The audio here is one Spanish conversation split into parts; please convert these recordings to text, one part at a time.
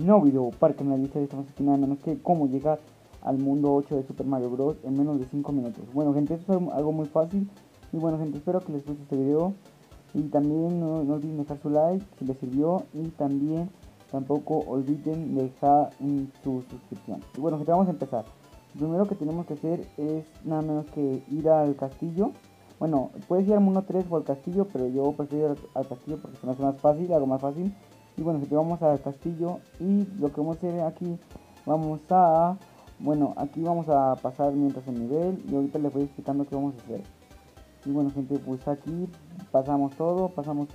nuevo video para que analice estamos aquí nada menos que cómo llegar al mundo 8 de Super Mario Bros. En menos de 5 minutos. Bueno gente, esto es algo muy fácil. Y bueno gente, espero que les guste este video. Y también no olviden dejar su like si les sirvió. Y también tampoco olviden dejar su suscripción. Y bueno gente, vamos a empezar. Lo primero que tenemos que hacer es nada menos que ir al castillo. Bueno, puedes ir al mundo 3 o al castillo, pero yo prefiero ir al castillo porque se me hace más fácil, algo más fácil. Y bueno, gente, vamos al castillo y lo que vamos a hacer aquí, bueno, aquí vamos a pasar mientras el nivel y ahorita les voy explicando qué vamos a hacer. Y bueno, gente, pues aquí pasamos todo.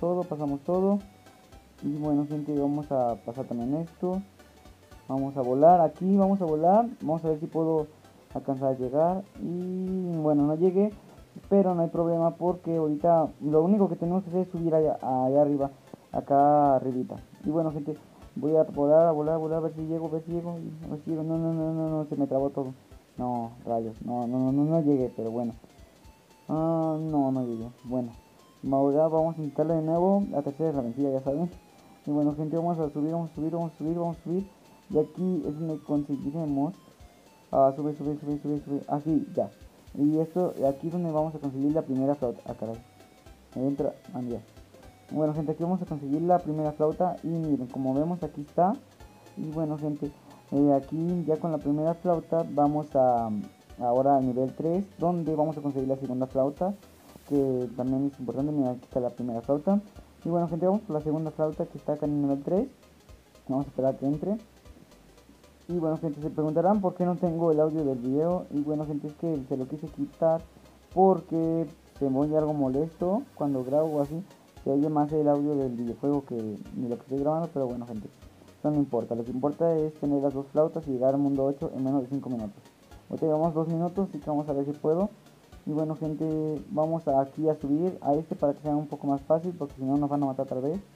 Y bueno, gente, vamos a pasar también esto. Vamos a volar aquí, vamos a ver si puedo alcanzar a llegar. Y bueno, no llegué, pero no hay problema porque ahorita lo único que tenemos que hacer es subir allá arriba, acá arribita. Y bueno gente, voy a volar, a ver si llego, no, se me trabó todo. No, rayos, no llegué, pero bueno. No llegué, bueno. Ahora vamos a intentarlo de nuevo, la tercera es la vencida, ya saben. Y bueno gente, vamos a subir. Y aquí es donde conseguiremos, sube, así, ya. Y esto, aquí es donde vamos a conseguir la primera flauta, caray. Entra, ya. Bueno gente, aquí vamos a conseguir la primera flauta y miren, como vemos aquí está. Y bueno gente, aquí ya con la primera flauta vamos ahora al nivel 3, donde vamos a conseguir la segunda flauta, que también es importante. Mira, aquí está la primera flauta. Y bueno gente, vamos por la segunda flauta que está acá en el nivel 3. Vamos a esperar a que entre. Y bueno gente, se preguntarán por qué no tengo el audio del video. Y bueno gente, es que se lo quise quitar porque se me oye algo molesto cuando grabo así. Se oye más el audio del videojuego que ni lo que estoy grabando, pero bueno gente, eso no importa. Lo que importa es tener las dos flautas y llegar al mundo 8 en menos de 5 minutos. Ahorita llevamos 2 minutos, así que vamos a ver si puedo. Y bueno gente, vamos aquí a subir a este para que sea un poco más fácil, porque si no nos van a matar otra vez.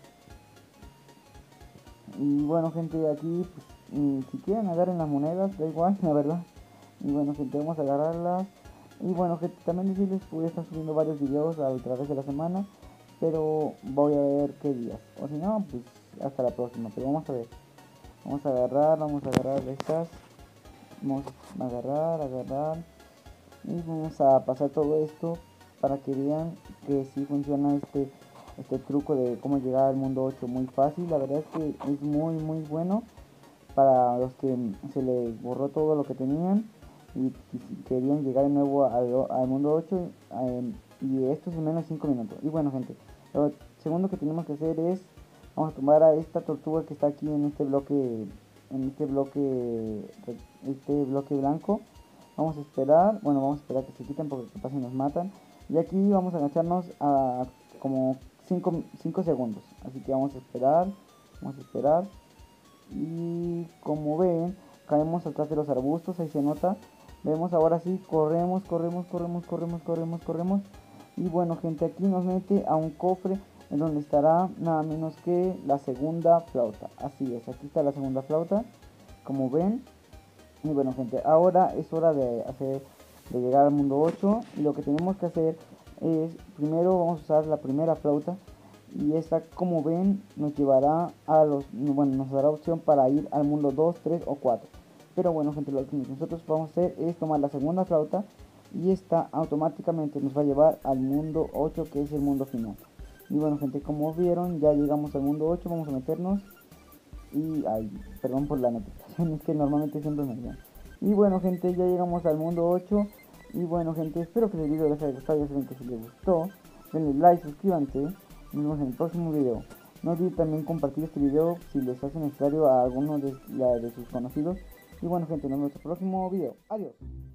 Y bueno gente, aquí pues, si quieren agarren las monedas, da igual, la verdad. Y bueno gente, vamos a agarrarlas. Y bueno gente, también decirles que voy a estar subiendo varios videos a través de la semana, pero voy a ver qué días, o si no, pues hasta la próxima. Pero vamos a ver, vamos a agarrar estas, vamos a agarrar y vamos a pasar todo esto para que vean que sí funciona este truco de cómo llegar al mundo 8 muy fácil. La verdad es que es muy bueno para los que se les borró todo lo que tenían y querían llegar de nuevo al mundo 8, y esto es en menos de 5 minutos. Y bueno gente, lo segundo que tenemos que hacer es, vamos a tomar a esta tortuga que está aquí en este bloque, blanco. Vamos a esperar que se quiten porque capaz nos matan. Y aquí vamos a agacharnos a como 5 segundos. Así que vamos a esperar. Y como ven, caemos atrás de los arbustos, ahí se nota. Vemos ahora sí, corremos. Y bueno gente, aquí nos mete a un cofre en donde estará nada menos que la segunda flauta. Así es, aquí está la segunda flauta, como ven. Y bueno gente, ahora es hora de llegar al mundo 8. Y lo que tenemos que hacer es, primero vamos a usar la primera flauta. Y esta, como ven, nos llevará nos dará opción para ir al mundo 2, 3 o 4. Pero bueno gente, lo que nosotros vamos a hacer es tomar la segunda flauta. Y esta automáticamente nos va a llevar al mundo 8, que es el mundo final. Y bueno gente, como vieron, ya llegamos al mundo 8, vamos a meternos. Y perdón por la notificación, es que normalmente siempre me llaman. Y bueno gente, ya llegamos al mundo 8. Y bueno gente, espero que el video les haya gustado. Ya saben que si les gustó, denle like, suscríbanse. Nos vemos en el próximo video. No olviden también compartir este video si les hace necesario a alguno de sus conocidos. Y bueno gente, nos vemos en el próximo video. Adiós.